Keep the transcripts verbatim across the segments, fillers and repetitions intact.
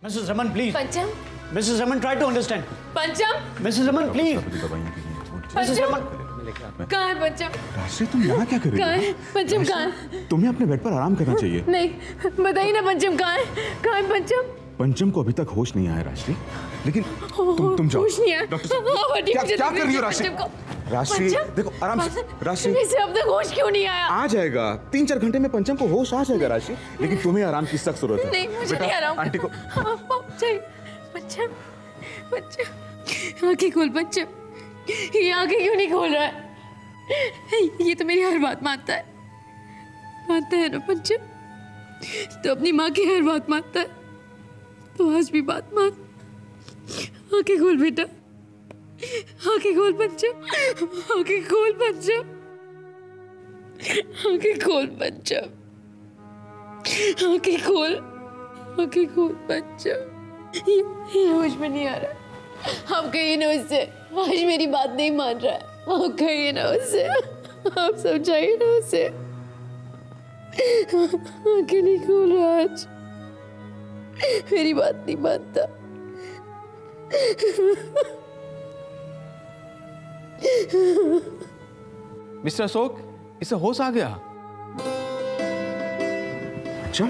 Missus Raman, please. पंचम. Missus Raman, try to understand. पंचम. Missus Raman, please. Missus Raman. कहाँ है पंचम? राशि तुम यहाँ क्या कर रही हो? कहाँ है पंचम? कहाँ है? तुम्हें अपने बेड पर आराम करना चाहिए। नहीं, बताइए ना पंचम कहाँ है? कहाँ है पंचम? पंचम को अभी तक होश नहीं आया राशि, लेकिन तुम तुम जाओ। होश नहीं आया। डॉक्टर साहब, क्या क्या कर रही हो राशि? राशि देखो आराम से। राशि इसे अब तक होश क्यों नहीं आया? आ जाएगा, तीन चार घंटे में पंचम को होश आ जाएगा राशि, लेकिन तुम्हें आराम की सख्त जरूरत है। नहीं, मुझे नहीं आराम। आंटी को पंचम, पंचम, आंखें खोल पंचम। ये आंखें क्यों नहीं खोल रहा है? ये तो मेरी हर बात मानता है, मानता है ना पंचम? तो अपनी माँ की हर बात मानता है, तो आज भी बात मान। आंखें खोल बेटा, आंखें खोल पंचम, आंखें खोल पंचम, आंखें खोल पंचम, आंखें खोल, आंखें खोल पंचम। ये, ये होश में नहीं आ रहा। आप कहिए ना उससे, आज मेरी बात नहीं मान रहा है। आप कहिए ना उससे, आप समझाइए ना उसे। आंखें नहीं खोल रहा आज, मेरी बात नहीं मानता। मिस्टर अशोक, इसे होश आ गया। अच्छा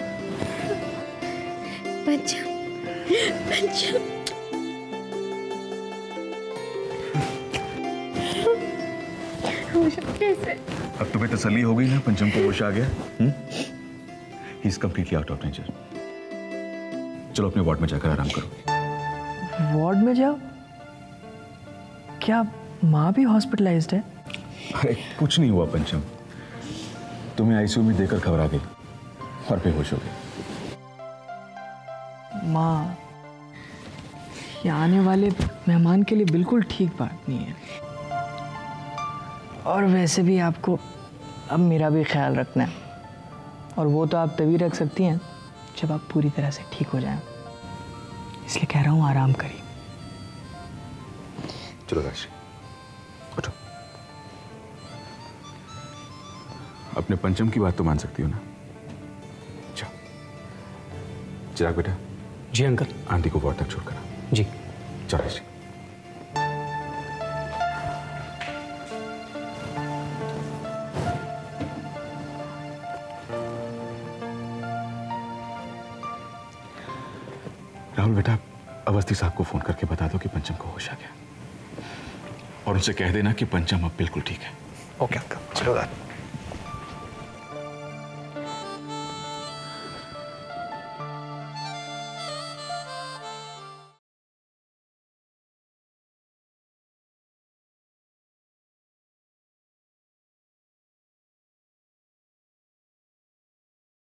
पंचम, पंचम, कैसे? अब तुम्हें तसल्ली हो गई ना, पंचम को होश आ गया। हम्म? He is completely out of danger. चलो अपने वार्ड में जाकर आराम करो। वार्ड में जाओ? क्या माँ भी हॉस्पिटलाइज्ड है? अरे कुछ नहीं हुआ पंचम, तुम्हें आईसीयू में देखकर घबरा गई और बेहोश हो गई। माँ, ये आने वाले मेहमान के लिए बिल्कुल ठीक बात नहीं है। और वैसे भी आपको अब मेरा भी ख्याल रखना है, और वो तो आप तभी रख सकती हैं जब आप पूरी तरह से ठीक हो जाएं। इसलिए कह रहा हूँ आराम करिए। चलो राशि उठो। अपने पंचम की बात तो मान सकती हो ना? अच्छा चिराग बेटा। जी अंकल। आंटी को वार्ड तक छोड़कर आ। जी। चलो राशि। राहुल बेटा, अवस्थी साहब को फोन करके बता दो कि पंचम को होश आ गया, और उनसे कह देना कि पंचम अब बिल्कुल ठीक है। ओके अंकल, चलो।